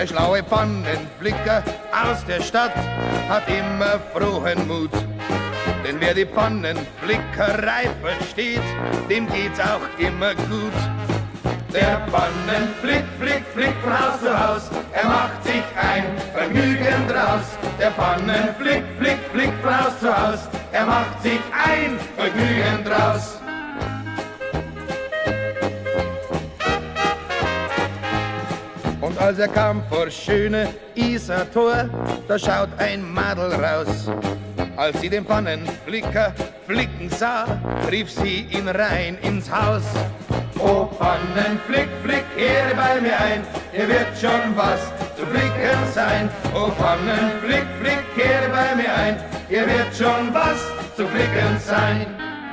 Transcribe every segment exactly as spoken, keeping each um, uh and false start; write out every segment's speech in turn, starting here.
Der schlaue Pannenflicker aus der Stadt hat immer frohen Mut. Denn wer die Pannenflickerei versteht, dem geht's auch immer gut. Der Pannenflick, flick, flick von Haus zu Haus, er macht sich ein Vergnügen draus. Der Pannenflick, flick, flick von Haus zu Haus, er macht sich ein Vergnügen draus. Und als er kam vor schöne Isartor, da schaut ein Madel raus. Als sie den Pannenflicker flicken sah, rief sie ihn rein ins Haus. O Pannenflick, flick, kehre bei mir ein, hier wird schon was zu flicken sein. O Pannenflick, flick, kehre bei mir ein, hier wird schon was zu flicken sein.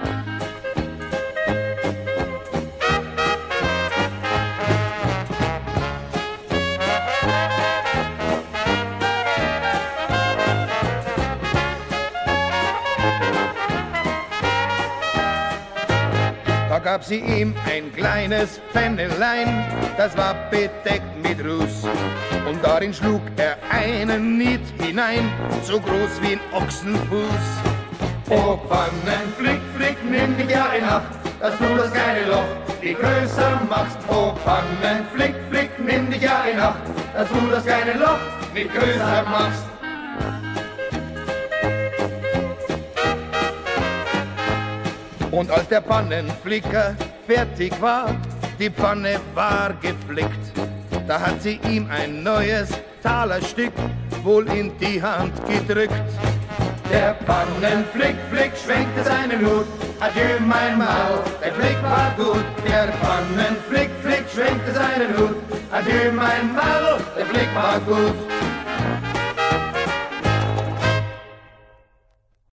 Da gab sie ihm ein kleines Pfennelein, das war bedeckt mit Ruß. Und darin schlug er einen Niet hinein, so groß wie ein Ochsenfuß. O Pannenflick, flick, nimm dich ja in Acht, dass du das kleine Loch viel größer machst. O Pannenflick, flick, nimm dich ja in Acht, dass du das kleine Loch nicht größer machst. Und als der Pannenflicker fertig war, die Pfanne war geflickt, da hat sie ihm ein neues Talerstück wohl in die Hand gedrückt. Der Pannenflick, flick, schwenkte seinen Hut, adieu mein Maul, der Flick war gut. Der Pannenflick, flick, schwenkte seinen Hut, adieu mein Maul, der Flick war gut.